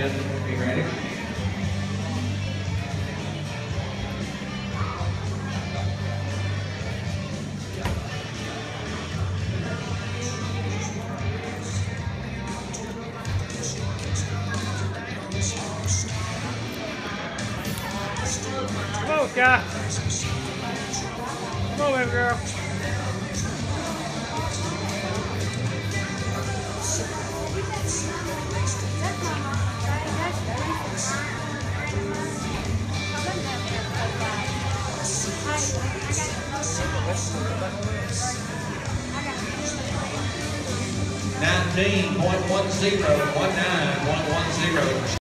10, be ready. Come on, Sky. Come on, baby girl. $19.10, 19.110.